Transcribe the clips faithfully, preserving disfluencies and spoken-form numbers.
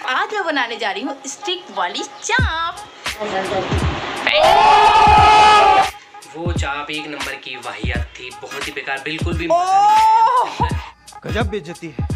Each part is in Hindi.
आज मैं बनाने जा रही हूँ स्टिक वाली चाप। वो चाप एक नंबर की वाहियात थी, बहुत ही बेकार, बिल्कुल भी मजा नहीं आया। गजब बेइज्जती है।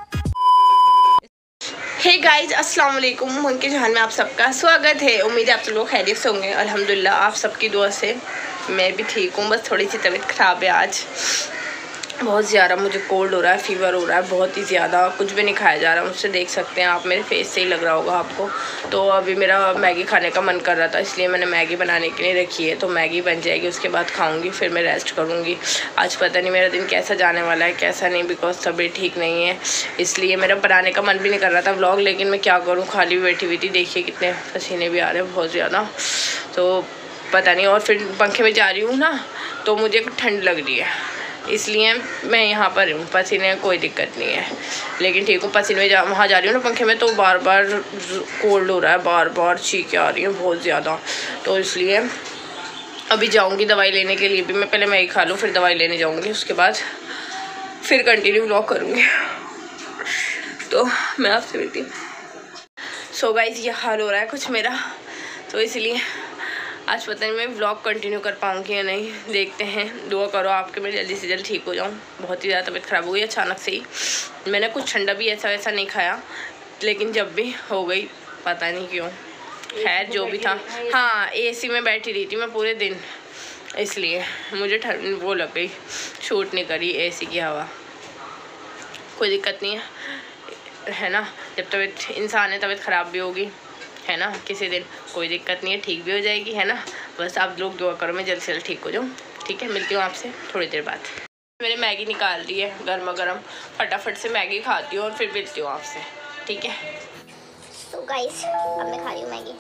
हे गाइज, अस्सलाम वालेकुम। उनके जहान में आप सबका स्वागत है। उम्मीद है आप सब लोग खैरियत से होंगे। अल्हम्दुलिल्लाह आप सबकी दुआ से मैं भी ठीक हूँ। बस थोड़ी सी तबीयत ख़राब है आज, बहुत ज़्यादा मुझे कोल्ड हो रहा है, फीवर हो रहा है बहुत ही ज़्यादा। कुछ भी नहीं खाया जा रहा मुझसे, देख सकते हैं आप, मेरे फेस से ही लग रहा होगा आपको। तो अभी मेरा मैगी खाने का मन कर रहा था, इसलिए मैंने मैगी बनाने के लिए रखी है। तो मैगी बन जाएगी, उसके बाद खाऊंगी, फिर मैं रेस्ट करूंगी। आज पता नहीं मेरा दिन कैसा जाने वाला है कैसा नहीं, बिकॉज तबीयत ठीक नहीं है, इसलिए मेरा बनाने का मन भी नहीं कर रहा था व्लॉग। लेकिन मैं क्या करूँ, खाली बैठी हुई थी। देखिए कितने पसीने भी आ रहे हैं बहुत ज़्यादा, तो पता नहीं। और फिर पंखे में जा रही हूँ ना, तो मुझे ठंड लग रही है, इसलिए मैं यहाँ पर हूँ। पसीने कोई दिक्कत नहीं है, लेकिन ठीक हूँ। पसीने में जा वहाँ जा रही हूँ ना पंखे में, तो बार बार कोल्ड हो रहा है, बार बार चीखें आ रही हैं बहुत ज़्यादा। तो इसलिए अभी जाऊँगी दवाई लेने के लिए भी। मैं पहले मैगी खा लूँ, फिर दवाई लेने जाऊँगी, उसके बाद फिर कंटिन्यू व्लॉग करूँगी। तो मैं आपसे मिलती हूँ। सो गाइस, ये हाल हो रहा है कुछ मेरा, तो इसलिए आज पता नहीं मैं व्लॉग कंटिन्यू कर पाऊँगी या नहीं, देखते हैं। दुआ करो आपके, मैं जल्दी से जल्दी ठीक हो जाऊँ। बहुत ही ज़्यादा तबीयत ख़राब हो गई अचानक से ही। मैंने कुछ ठंडा भी ऐसा वैसा नहीं खाया, लेकिन जब भी हो गई पता नहीं क्यों। खैर जो भी था, हाँ एसी में बैठी रही थी मैं पूरे दिन, इसलिए मुझे ठंड वो लग गई, शूट नहीं करी एसी की हवा। कोई दिक्कत नहीं है, है ना। जब तबीयत इंसान है, तबीयत ख़राब भी होगी, है ना, किसी दिन, कोई दिक्कत नहीं है, ठीक भी हो जाएगी, है ना। बस आप लोग दुआ करो मैं जल्द से जल्द ठीक हो जाऊँ, ठीक है। मिलती हूँ आपसे थोड़ी देर बाद। मैंने मैगी निकाल दी है गर्मा गर्म, फटाफट से मैगी खाती हूँ और फिर मिलती हूँ आपसे, ठीक है। तो गाइस, अब मैं खा रही हूँ मैगी।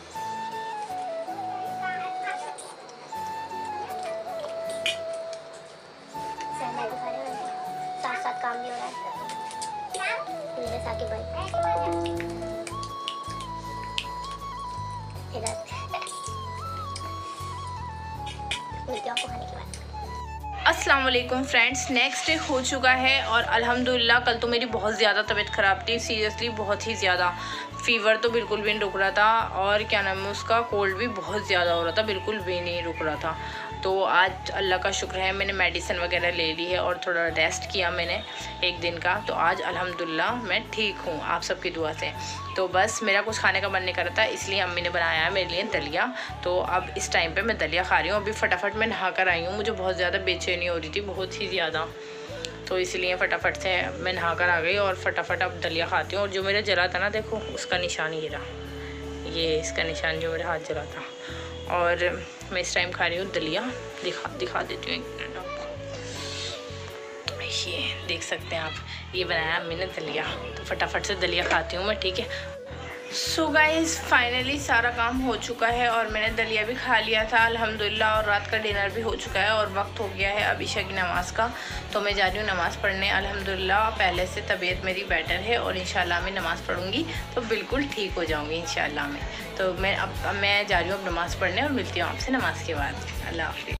मैगी खा रही हूँ, साथ साथ काम भी हो रहा है। साकिब भाई अस्सलाम वालेकुम फ्रेंड्स, नेक्स्ट डे हो चुका है और अल्हम्दुलिल्लाह कल तो मेरी बहुत ज़्यादा तबीयत ख़राब थी, सीरियसली बहुत ही ज़्यादा। फ़ीवर तो बिल्कुल भी नहीं रुक रहा था, और क्या नाम है उसका, कोल्ड भी बहुत ज़्यादा हो रहा था, बिल्कुल भी नहीं रुक रहा था। तो आज अल्लाह का शुक्र है मैंने मेडिसिन वगैरह ले ली है और थोड़ा रेस्ट किया मैंने एक दिन का। तो आज अल्हम्दुलिल्लाह मैं ठीक हूँ आप सबकी दुआ से। तो बस मेरा कुछ खाने का मन नहीं कर रहा था, इसलिए अम्मी ने बनाया है मेरे लिए दलिया। तो अब इस टाइम पे मैं दलिया खा रही हूँ। अभी फटाफट मैं नहा कर आई हूँ, मुझे बहुत ज़्यादा बेचैनी हो रही थी, बहुत ही ज़्यादा, तो इसलिए फटाफट से मैं नहा कर आ गई और फटाफट अब दलिया खाती हूँ। और जो मेरा जला था ना, देखो उसका निशान ये रहा, ये इसका निशान जो मेरा हाथ जला था। और मैं इस टाइम खा रही हूँ दलिया, दिखा दिखा देती हूँ एक मिनट आपको। ये देख सकते हैं आप, ये बनाया मैंने दलिया। तो फटाफट से दलिया खाती हूँ मैं, ठीक है। सो गाइस, फाइनली सारा काम हो चुका है और मैंने दलिया भी खा लिया था अल्हम्दुलिल्लाह, और रात का डिनर भी हो चुका है और वक्त हो गया है अब ईशा की नमाज़ का। तो मैं जा रही हूँ नमाज़ पढ़ने। अल्हम्दुलिल्लाह पहले से तबीयत मेरी बेटर है और इंशाल्लाह मैं नमाज़ पढ़ूँगी तो बिल्कुल ठीक हो जाऊँगी इंशाल्लाह मैं। तो मैं अब मैं जा रही हूँ अब नमाज़ पढ़ने और मिलती हूँ आपसे नमाज़ के बाद। अल्लाह हाफ़िज़।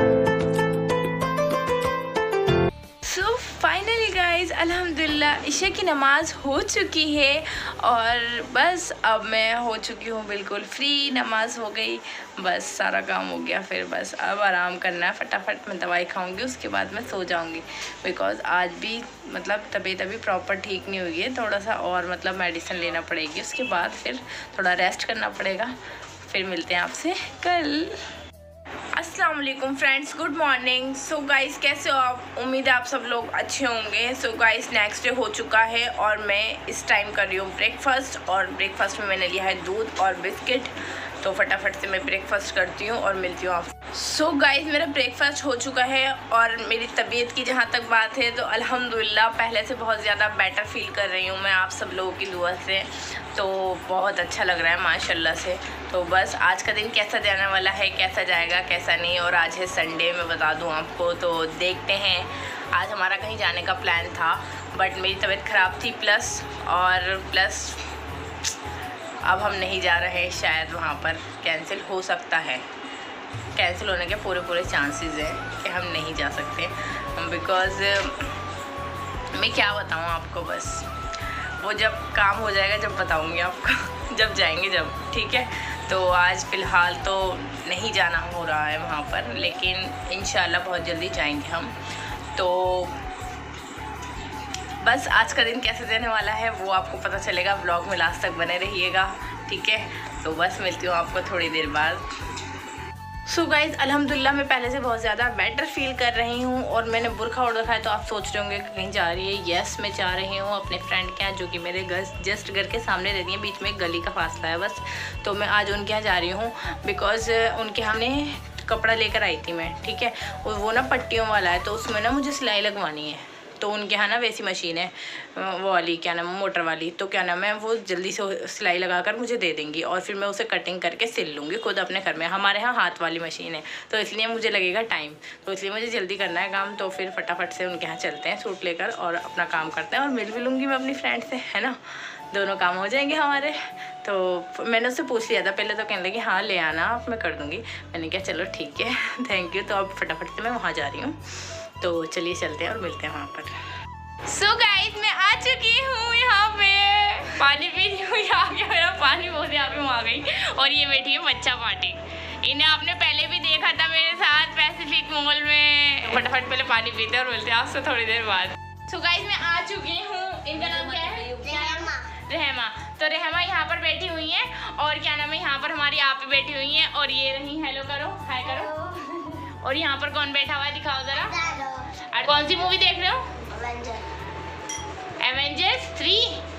सो फाइनली गाइज, अल्हम्दुलिल्लाह ईशा की नमाज़ हो चुकी है और बस अब मैं हो चुकी हूँ बिल्कुल फ्री। नमाज़ हो गई, बस सारा काम हो गया, फिर बस अब आराम करना है। फटाफट मैं दवाई खाऊंगी, उसके बाद मैं सो जाऊंगी, बिकॉज़ आज भी मतलब तबीयत अभी प्रॉपर ठीक नहीं हुई है। थोड़ा सा और मतलब मेडिसिन लेना पड़ेगी, उसके बाद फिर थोड़ा रेस्ट करना पड़ेगा। फिर मिलते हैं आपसे कल। अस्सलाम वालेकुम friends, good morning. So guys, कैसे हो आप? उम्मीद है आप सब लोग अच्छे होंगे। सो गाइस, नेक्स्ट डे हो चुका है और मैं इस टाइम कर रही हूँ ब्रेकफास्ट, और ब्रेकफास्ट में मैंने लिया है दूध और बिस्किट। तो फटाफट से मैं ब्रेकफास्ट करती हूँ और मिलती हूँ आप। सो गाइस, मेरा ब्रेकफास्ट हो चुका है और मेरी तबीयत की जहाँ तक बात है तो अल्हम्दुलिल्लाह पहले से बहुत ज़्यादा बेटर फील कर रही हूँ मैं आप सब लोगों की दुआ से। तो बहुत अच्छा लग रहा है माशाल्लाह से। तो बस आज का दिन कैसा जाने वाला है, कैसा जाएगा कैसा नहीं। और आज है संडे, मैं बता दूँ आपको, तो देखते हैं। आज हमारा कहीं जाने का प्लान था, बट मेरी तबीयत ख़राब थी प्लस और प्लस अब हम नहीं जा रहे हैं, शायद वहाँ पर कैंसिल हो सकता है। कैंसिल होने के पूरे पूरे चांसेस हैं कि हम नहीं जा सकते, बिकॉज़ मैं क्या बताऊँ आपको, बस वो जब काम हो जाएगा जब बताऊंगी आपको, जब जाएंगे जब, ठीक है। तो आज फ़िलहाल तो नहीं जाना हो रहा है वहाँ पर, लेकिन इंशाल्लाह बहुत जल्दी जाएंगे हम। तो बस आज का दिन कैसे देने वाला है वो आपको पता चलेगा, व्लॉग में लास्ट तक बने रहिएगा, ठीक है। तो बस मिलती हूँ आपको थोड़ी देर बाद। सो गाइज़ अल्हम्दुलिल्लाह मैं पहले से बहुत ज़्यादा बेटर फील कर रही हूँ और मैंने बुरखा ओढ़ रखा है। तो आप सोच रहे होंगे कि कहीं जा रही है। येस मैं जा रही हूँ अपने फ्रेंड के यहाँ, जो कि मेरे घर जस्ट घर के सामने रहती है, बीच में एक गली का फासला है बस। तो मैं आज उनके यहाँ जा रही हूँ बिकॉज़ उनके हमने कपड़ा लेकर आई थी मैं, ठीक है। और वो ना पट्टियों वाला है, तो उसमें ना मुझे सिलाई लगवानी है। तो उनके यहाँ ना वैसी मशीन है वो वाली, क्या नाम है, मोटर वाली। तो क्या नाम है, वो जल्दी से सिलाई लगाकर मुझे दे देंगी और फिर मैं उसे कटिंग करके सिल लूँगी खुद अपने घर में। हमारे यहाँ हाथ वाली मशीन है, तो इसलिए मुझे लगेगा टाइम, तो इसलिए मुझे जल्दी करना है काम। तो फिर फटाफट से उनके यहाँ चलते हैं सूट लेकर और अपना काम करते हैं और मिल भी लूँगी मैं अपनी फ्रेंड से, है ना। दोनों काम हो जाएंगे हमारे। तो मैंने उससे पूछ लिया था पहले, तो कहने लगी हाँ ले आना आप, मैं कर दूँगी। मैंने कहा चलो ठीक है, थैंक यू। तो अब फटाफट से मैं वहाँ जा रही हूँ। तो चलिए चलते हैं और मिलते हैं वहाँ पर। सो so गाइस मैं आ चुकी हूँ यहाँ पे, पानी पी रही हूँ। यहाँ के मेरा पानी बहुत यहाँ पे वहाँ गई। और ये बैठी है बच्चा पार्टी, इन्हें आपने पहले भी देखा था मेरे साथ पैसिफिक मॉल में। फटाफट पहले पानी पीते और मिलते हैं आपसे थोड़ी देर बाद। सो so गाइस मैं आ चुकी हूँ। इनका नाम क्या है? रहमा। रहमा। तो रहमा यहाँ पर बैठी हुई है और क्या नाम है, यहाँ पर हमारी आप भी बैठी हुई है। और ये रही, हेलो करो, हाय करो। और यहाँ पर कौन बैठा हुआ है दिखाओ जरा। और कौन सी मूवी देख रहे हो? Avengers three.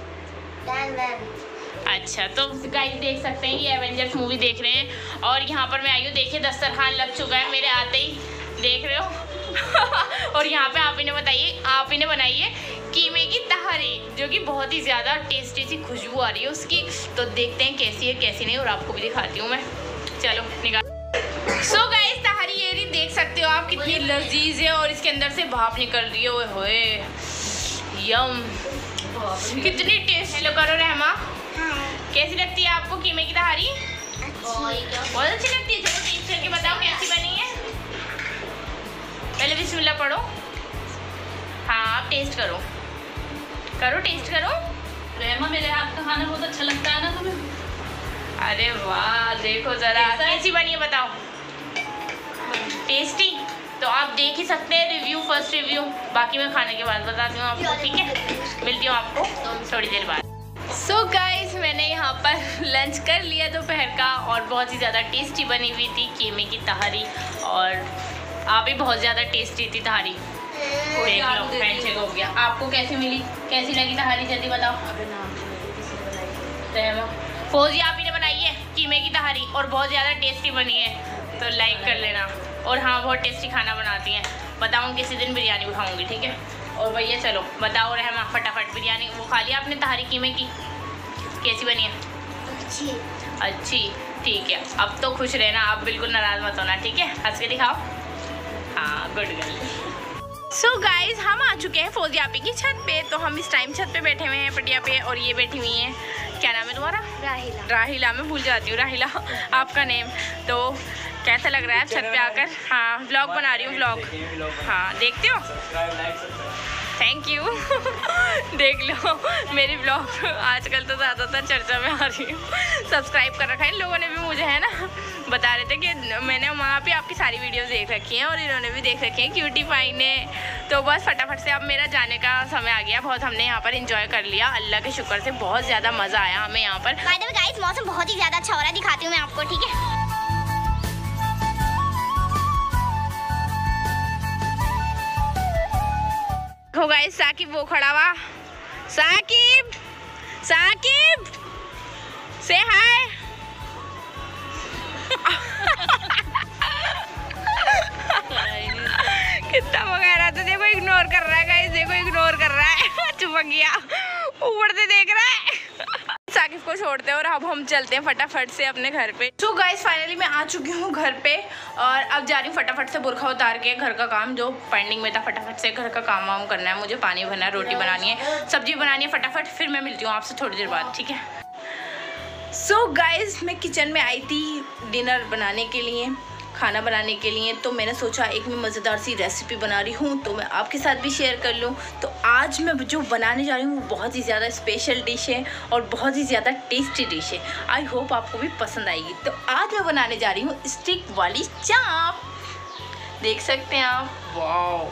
अच्छा तो गाइस देख सकते हैं ये एवेंजर्स मूवी देख रहे हैं। और यहाँ पर मैं आई हूँ, देखिए दस्तरखान लग चुका है मेरे आते ही, देख रहे हो। और यहाँ पे आप इन्हें बताइए, आप इन्हें बनाइए कीमे की तहरी, जो कि बहुत ही ज़्यादा टेस्टी सी खुशबू आ रही है उसकी। तो देखते हैं कैसी है कैसी नहीं, और आपको भी दिखाती हूँ मैं। चलो निकाल। सो गाइस तहरी ये नहीं देख सकते हो आप, कितनी लजीज है और इसके अंदर से भाप निकल रही है। ओए होए यम, कितनी टेस्ट। हेलो करो रहमा, कैसी लगती है आपको कीमे की तहारी? बहुत अच्छी लगती है। चलो टेस्ट करके बताओ कैसी बनी है। पहले बिस्मिल्लाह पढ़ो। हाँ आप टेस्ट करो, करो टेस्ट करो। रहमा मेरे हाथ का खाना बहुत अच्छा लगता है ना तुम्हें? अरे वाह देखो जरा कैसी बनी है बताओ। टेस्टी। तो आप देख ही सकते हैं रिव्यू, फर्स्ट रिव्यू। बाकी मैं खाने के बाद बताती हूँ आपको, ठीक है। मिलती हूँ आपको थोड़ी देर बाद। सो so गाइस मैंने यहाँ पर लंच कर लिया दोपहर का और बहुत ही ज़्यादा टेस्टी बनी हुई थी कीमे की तहारी। और आप भी बहुत ज़्यादा टेस्टी थी तहारी, देख लो हैंडशेक हो गया। आपको कैसी मिली, कैसी लगी तहारी जल्दी बताओ। फौजी आप ही ने बनाई है कीमे की तहारी और बहुत ज़्यादा टेस्टी बनी है, तो लाइक कर लेना। और हाँ बहुत टेस्टी खाना बनाती हैं, बताऊँ किसी दिन बिरयानी उठाऊँगी, ठीक है। और भैया चलो बताओ रहमा फटाफट, बिरयानी वो खा लिया आपने तहारी कीमे की, कैसी बनी है? अच्छी। अच्छी, ठीक है। अब तो खुश रहना, आप बिल्कुल नाराज़ मत होना, ठीक है। हंस के दिखाओ। हाँ गुड गर्ल। सो गाइज हम आ चुके हैं फौजी आपी की छत पे। तो हम इस टाइम छत पे बैठे हुए हैं पटिया पे, और ये बैठी हुई हैं, क्या नाम है तुम्हारा? राहिला। राहिला, मैं भूल जाती हूँ राहिला आपका नेम। तो कैसा लग रहा है छत पे आकर? हाँ व्लॉग बना रही हूँ, व्लॉग। हाँ देखते हो, थैंक यू। देख लो मेरी ब्लॉग आजकल तो ज़्यादातर चर्चा में आ रही हूँ। सब्सक्राइब कर रखा है इन लोगों ने भी, मुझे है ना बता रहे थे कि मैंने वहाँ पे आपकी सारी वीडियोस देख रखी हैं और इन्होंने भी देख रखी हैं, क्यूटी पाई ने। तो बस फटाफट से अब मेरा जाने का समय आ गया। बहुत हमने यहाँ पर इंजॉय कर लिया, अल्लाह के शुक्र से बहुत ज़्यादा मज़ा आया हमें यहाँ पर। बाय द वे गाइस मौसम बहुत ही ज़्यादा अच्छा हो रहा है, दिखाती हूँ मैं आपको, ठीक है। हो गाइस साकिब वो खड़ा हुआ, साकिब साकिब से हाय। कितना वगैरह तो देखो इग्नोर कर रहा है गाइस, देखो इग्नोर कर रहा है। चुप गया, ऊपर से देख रहा है। साकिब को छोड़ते हैं और अब हम चलते हैं फटाफट से अपने घर पे। तो गाइस फाइनली मैं आ चुकी हूँ घर पे और अब जा रही हूँ फटाफट से बुरखा उतार के घर का काम जो पेंडिंग में था, फटाफट से घर का काम वाम करना है मुझे। पानी भरना है, रोटी बनानी है, सब्जी बनानी है फटाफट। फिर मैं मिलती हूँ आपसे थोड़ी देर बाद, ठीक है। सो so गाइस मैं किचन में आई थी डिनर बनाने के लिए खाना बनाने के लिए, तो मैंने सोचा एक मैं मज़ेदार सी रेसिपी बना रही हूँ तो मैं आपके साथ भी शेयर कर लूँ। तो आज मैं जो बनाने जा रही हूँ वो बहुत ही ज़्यादा स्पेशल डिश है और बहुत ही ज़्यादा टेस्टी डिश है। आई होप आपको भी पसंद आएगी। तो आज मैं बनाने जा रही हूँ स्टिक वाली चाप। देख सकते हैं आप, वाओ।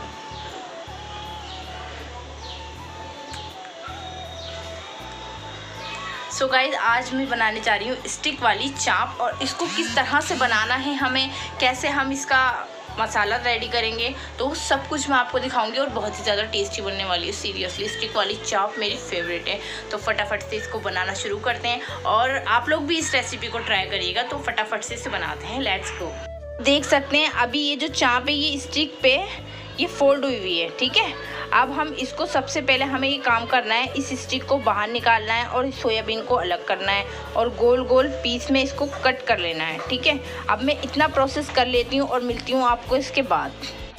सो गाइज आज मैं बनाने जा रही हूँ स्टिक वाली चाप, और इसको किस तरह से बनाना है, हमें कैसे हम इसका मसाला रेडी करेंगे, तो सब कुछ मैं आपको दिखाऊंगी और बहुत ही ज़्यादा टेस्टी बनने वाली है। सीरियसली स्टिक वाली चाप मेरी फेवरेट है। तो फटाफट से इसको बनाना शुरू करते हैं और आप लोग भी इस रेसिपी को ट्राई करिएगा। तो फटाफट से इसे बनाते हैं, लेट्स गो। देख सकते हैं अभी ये जो चाप है ये स्टिक पे ये फोल्ड हुई हुई है, ठीक है। अब हम इसको सबसे पहले हमें ये काम करना है, इस स्टिक को बाहर निकालना है और सोयाबीन को अलग करना है और गोल गोल पीस में इसको कट कर लेना है, ठीक है। अब मैं इतना प्रोसेस कर लेती हूँ और मिलती हूँ आपको इसके बाद।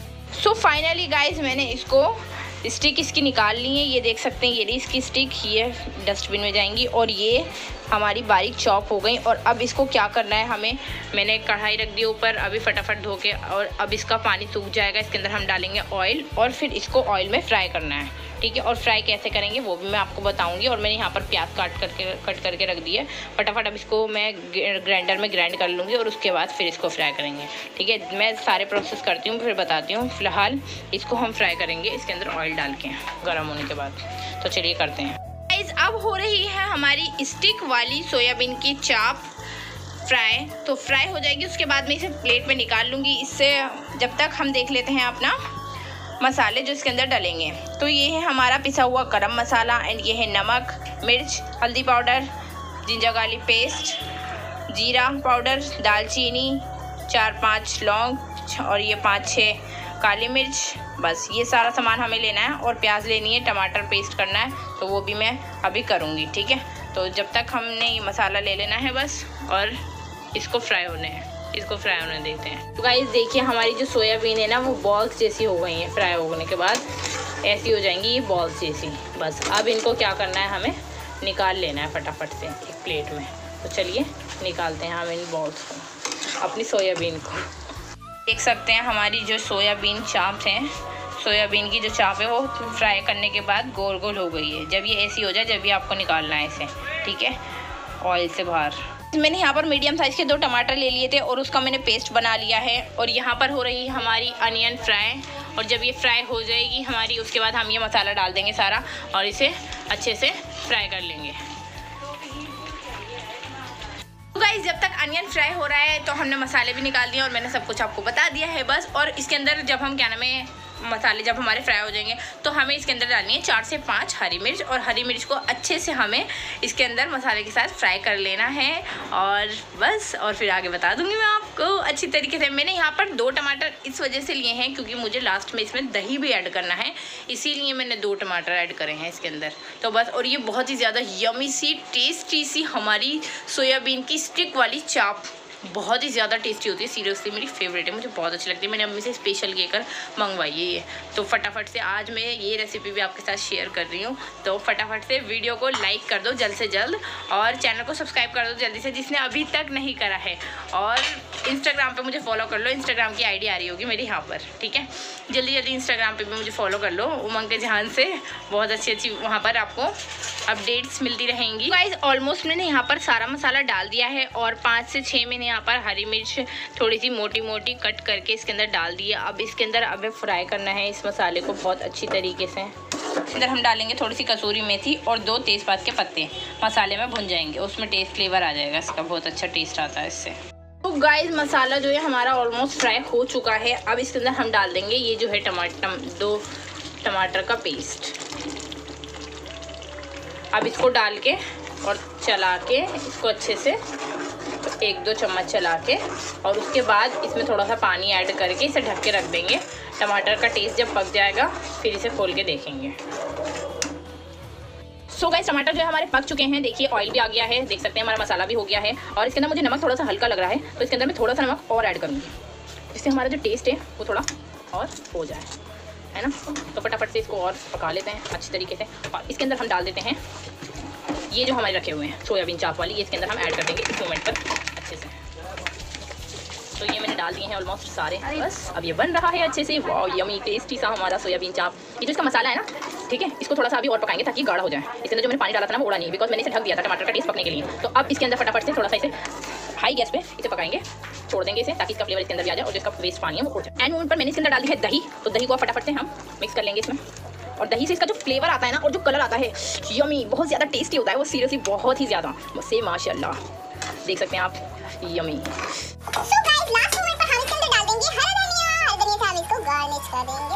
सो फाइनली गाइज मैंने इसको स्टिक इसकी निकाल ली है। ये देख सकते हैं, ये रही इसकी स्टिक, ये डस्टबिन में जाएंगी और ये हमारी बारीक चॉप हो गई। और अब इसको क्या करना है हमें, मैंने कढ़ाई रख दी ऊपर अभी फटाफट धो के, और अब इसका पानी सूख जाएगा। इसके अंदर हम डालेंगे ऑयल और फिर इसको ऑयल में फ्राई करना है, ठीक है। और फ्राई कैसे करेंगे वो भी मैं आपको बताऊंगी। और मैंने यहाँ पर प्याज काट करके कट करके रख दी है। फटाफट अब इसको मैं ग्राइंडर में ग्राइंड कर लूँगी और उसके बाद फिर इसको फ्राई करेंगे, ठीक है। मैं सारे प्रोसेस करती हूँ फिर बताती हूँ। फिलहाल इसको हम फ्राई करेंगे इसके अंदर ऑयल डाल के गर्म होने के बाद। तो चलिए करते हैं। अब हो रही है हमारी स्टिक वाली सोयाबीन की चाप फ्राई। तो फ्राई हो जाएगी, उसके बाद मैं इसे प्लेट में निकाल लूँगी। इससे जब तक हम देख लेते हैं अपना मसाले जो इसके अंदर डालेंगे। तो ये है हमारा पिसा हुआ गरम मसाला, एंड ये है नमक, मिर्च, हल्दी पाउडर, जिंजर गार्लिक पेस्ट, जीरा पाउडर, दालचीनी, चार पाँच लौंग और ये पाँच छः काली मिर्च। बस ये सारा सामान हमें लेना है और प्याज लेनी है, टमाटर पेस्ट करना है, तो वो भी मैं अभी करूँगी, ठीक है। तो जब तक हमने ये मसाला ले लेना है बस, और इसको फ्राई होने हैं, इसको फ्राई होने देते हैं। तो गाइस देखिए हमारी जो सोयाबीन है ना वो बॉल्स जैसी हो गई हैं। फ्राई होने के बाद ऐसी हो जाएंगी ये बॉल्स जैसी। बस अब इनको क्या करना है, हमें निकाल लेना है फटाफट से एक प्लेट में। तो चलिए निकालते हैं हम इन बॉल्स को, अपनी सोयाबीन को। देख सकते हैं हमारी जो सोयाबीन चाप है, सोयाबीन की जो चाप है वो फ्राई करने के बाद गोल गोल हो गई है। जब ये ऐसी हो जाए जब भी आपको निकालना है इसे, ठीक है, ऑयल से बाहर। मैंने यहाँ पर मीडियम साइज़ के दो टमाटर ले लिए थे और उसका मैंने पेस्ट बना लिया है। और यहाँ पर हो रही है हमारी अनियन फ्राई, और जब ये फ्राई हो जाएगी हमारी उसके बाद हम ये मसाला डाल देंगे सारा और इसे अच्छे से फ्राई कर लेंगे। तो गाइस जब तक अनियन फ्राई हो रहा है तो हमने मसाले भी निकाल दिए और मैंने सब कुछ आपको बता दिया है बस। और इसके अंदर जब हम क्या नाम है मसाले जब हमारे फ्राई हो जाएंगे तो हमें इसके अंदर डालनी है चार से पाँच हरी मिर्च, और हरी मिर्च को अच्छे से हमें इसके अंदर मसाले के साथ फ्राई कर लेना है। और बस, और फिर आगे बता दूंगी मैं आपको अच्छी तरीके से। मैंने यहाँ पर दो टमाटर इस वजह से लिए हैं क्योंकि मुझे लास्ट में इसमें दही भी ऐड करना है, इसीलिए मैंने दो टमाटर ऐड करे हैं इसके अंदर। तो बस, और ये बहुत ही ज़्यादा यमी सी टेस्टी सी हमारी सोयाबीन की स्टिक वाली चाप बहुत ही ज़्यादा टेस्टी होती है। सीरियसली मेरी फेवरेट है, मुझे बहुत अच्छी लगती है। मैंने अम्मी से स्पेशल लेकर मंगवाई है ये। तो फटाफट से आज मैं ये रेसिपी भी आपके साथ शेयर कर रही हूँ। तो फटाफट से वीडियो को लाइक कर दो जल्द से जल्द, और चैनल को सब्सक्राइब कर दो जल्दी से जिसने अभी तक नहीं करा है। और इंस्टाग्राम पे मुझे फॉलो कर लो, इंस्टाग्राम की आईडी आ रही होगी मेरी यहाँ पर, ठीक है। जल्दी जल्दी इंस्टाग्राम पे भी मुझे फॉलो कर लो, उमंग के जहान से। बहुत अच्छी अच्छी वहाँ पर आपको अपडेट्स मिलती रहेंगी। गाइस ऑलमोस्ट मैंने यहाँ पर सारा मसाला डाल दिया है और पाँच से छः मैंने यहाँ पर हरी मिर्च थोड़ी सी मोटी मोटी कट करके इसके अंदर डाल दिया। अब इसके अंदर अब फ्राई करना है इस मसाले को बहुत अच्छी तरीके से। इसके अंदर हम डालेंगे थोड़ी सी कसूरी मेथी और दो तेज़पात के पत्ते, मसाले में भुन जाएंगे, उसमें टेस्ट फ्लेवर आ जाएगा इसका, बहुत अच्छा टेस्ट आता है इससे। तो गाइस मसाला जो है हमारा ऑलमोस्ट फ्राई हो चुका है। अब इसके अंदर हम डाल देंगे ये जो है टमाटर, दो टमाटर का पेस्ट। अब इसको डाल के और चला के इसको अच्छे से एक दो चम्मच चला के, और उसके बाद इसमें थोड़ा सा पानी ऐड करके इसे ढक के रख देंगे। टमाटर का टेस्ट जब पक जाएगा फिर इसे खोल के देखेंगे। सो गाइस टमाटर जो है हमारे पक चुके हैं। देखिए ऑयल भी आ गया है, देख सकते हैं हमारा मसाला भी हो गया है। और इसके अंदर मुझे नमक थोड़ा सा हल्का लग रहा है, तो इसके अंदर मैं थोड़ा सा नमक और ऐड करूँगी जिससे हमारा जो टेस्ट है वो थोड़ा और हो जाए, है ना। तो फटाफट से इसको और पका लेते हैं अच्छी तरीके से। और इसके अंदर हम डाल देते हैं ये जो हमारे रखे हुए हैं सोयाबीन चाप वाली, ये इसके अंदर हम ऐड कर देंगे इस मोमेंट पर अच्छे से। तो ये मैंने डाल दिए हैं ऑलमोस्ट सारे, बस अब ये बन रहा है अच्छे से। वाओ यमी टेस्टी सा हमारा सोयाबीन चाप। ये जो इसका मसाला है ना, ठीक है, इसको थोड़ा सा अभी और पकाएंगे ताकि गाढ़ा हो जाए। इसके अंदर जो मैंने पानी डाला था ना वो उड़ा नहीं, बिकॉज मैंने इसे ढक दिया था टमाटर का टेस्ट पकने के लिए। तो अब इसके अंदर फटाफट से थोड़ा सा इसे हाई गैस पे इसे पकाएंगे, छोड़ देंगे इसे ताकि इसका फ्लेवर इसके अंदर भी आ जाए और जो इसका वेस्ट पानी है वो उड़ जाए। एंड मोमेंट पर मैंने इसके अंदर डाल दी है दही, तो दही को फटाफट से हम मिक्स कर लेंगे इसमें। और दही से इसका जो फ्लेवर आता है ना और जो कलर आता है यमी, बहुत ज़्यादा टेस्टी होता है वो, सीरियसली बहुत ही ज़्यादा से माशाल्लाह। देख सकते हैं आप, yummy. So guys last moment पर हम इसके अंदर डाल देंगे हरा धनिया, हरा धनिया से हम इसको गार्निश कर देंगे।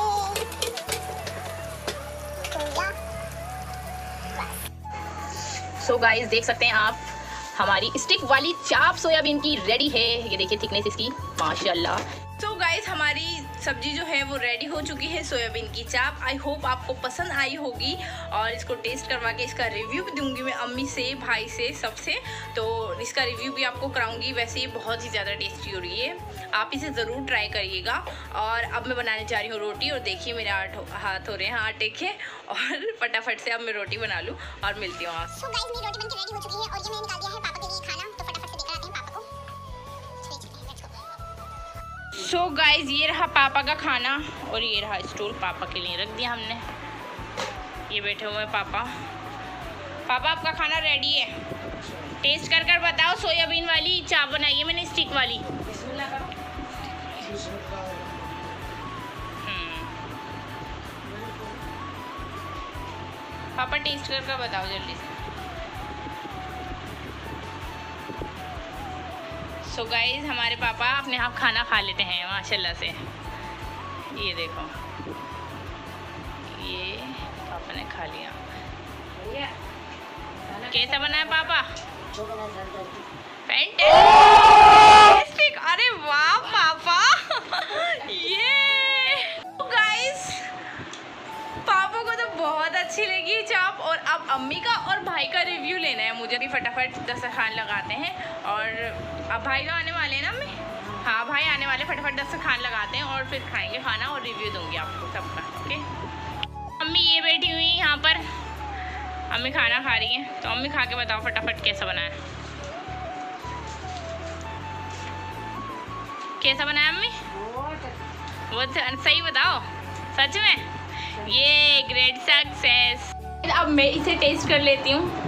सो गाइस देख सकते हैं आप, हमारी स्टिक वाली चाप सोयाबीन की रेडी है। ये देखिए थिकनेस इसकी माशाल्लाह। तो गाइस हमारी सब्जी जो है वो रेडी हो चुकी है, सोयाबीन की चाप। आई होप आपको पसंद आई होगी और इसको टेस्ट करवा के इसका रिव्यू भी दूंगी मैं अम्मी से, भाई से, सबसे। तो इसका रिव्यू भी आपको कराऊंगी। वैसे ये बहुत ही ज़्यादा टेस्टी हो रही है, आप इसे ज़रूर ट्राई करिएगा। और अब मैं बनाने जा रही हूँ रोटी, और देखिए मेरे आठ हाथ हो रहे हैं आटे के, और फटाफट से अब मैं रोटी बना लूँ और मिलती हूँ आप। सो गाइस मेरी रोटी बनके रेडी हो चुकी है और ये मैंने निकाल दिया है पापा के लिए खाना, तो फटाफट से देकर आते हैं पापा को। सो so गाइज ये रहा पापा का खाना और ये रहा स्टूल पापा के लिए रख दिया हमने। ये बैठे हुए हैं पापा। पापा आपका खाना रेडी है, टेस्ट कर कर बताओ। सोयाबीन वाली चाप बनाई है मैंने, स्टिक वाली। पापा टेस्ट कर कर बताओ जल्दी से। सो so गाइज हमारे पापा अपने आप खाना खा लेते हैं माशाल्लाह से। ये देखो, ये पापा ने खा लिया। कैसा बना है पापा? फैंटास्टिक। अरे वाह पापा। ये गाइज पापा को तो बहुत अच्छी लगी चाप। और अब अम्मी का और भाई का रिव्यू लेना है मुझे भी। फटाफट दस्तरखान लगाते हैं और अब भाई तो आने वाले हैं ना अम्मी? हाँ भाई आने वाले, फटाफट दस्तरखान लगाते हैं और फिर खाएंगे खाना और रिव्यू दूंगी आपको सबका। ओके अम्मी ये बैठी हुई यहाँ पर, अम्मी खाना खा रही हैं, तो अम्मी खा के बताओ फटाफट कैसा बना है। कैसा बना है अम्मी? वो सही बताओ सच में। ये ग्रेट सक्सेस। अब मैं इसे टेस्ट कर लेती हूँ।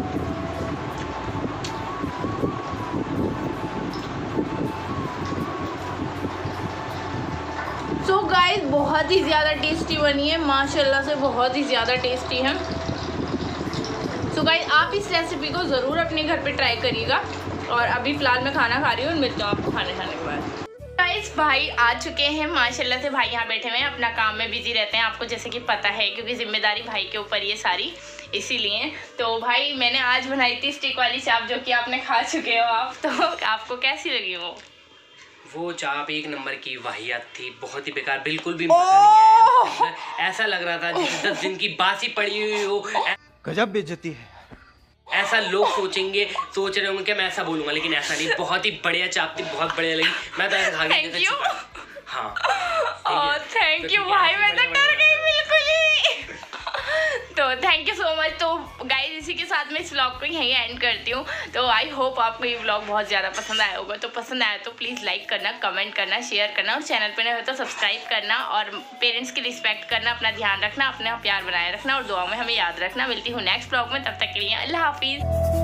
सो so गाइस बहुत ही ज़्यादा टेस्टी बनी है माशाल्लाह से, बहुत ही ज़्यादा टेस्टी है। सो so गाइस आप इस रेसिपी को ज़रूर अपने घर पे ट्राई करिएगा। और अभी फ़िलहाल मैं खाना खा रही हूँ और मिलती हूँ आपको खाने खाने के बाद। गाइस भाई आ चुके हैं माशाल्लाह से। भाई यहाँ बैठे हुए हैं, अपना काम में बिजी रहते हैं, आपको जैसे कि पता है, क्योंकि जिम्मेदारी भाई के ऊपर ये सारी, इसीलिए। तो भाई मैंने आज बनाई थी स्टिक वाली चाप, जो कि आपने खा चुके हो आप। तो आपको कैसी लगी वो? वो चाप एक नंबर की वाहियात थी, बहुत ही बेकार, बिल्कुल भी मजा नहीं आया। ऐसा लग रहा था जैसे दस दिन की बासी पड़ी हुई हो। गजब बेइज्जती है। ऐसा लोग सोचेंगे, सोच रहे होंगे कि मैं ऐसा बोलूंगा, लेकिन ऐसा नहीं। बहुत ही बढ़िया चाप थी, बहुत बढ़िया लगी। मैं तो ऐसा खा गया। हाँ थैंक यू भाई, मैं तो डर गई बिल्कुल ही। तो थैंक यू सो मच। तो गाइस इसी के साथ मैं इस व्लॉग को यहीं एंड करती हूँ। तो आई होप आपको ये व्लॉग बहुत ज़्यादा पसंद आया होगा। तो पसंद आया तो प्लीज़ लाइक करना, कमेंट करना, शेयर करना, और चैनल पे नहीं हो तो सब्सक्राइब करना, और पेरेंट्स की रिस्पेक्ट करना, अपना ध्यान रखना, अपना प्यार बनाए रखना, और दुआ में हमें याद रखना। मिलती हूँ नेक्स्ट व्लॉग में, तब तक के लिए अल्लाह हाफिज़।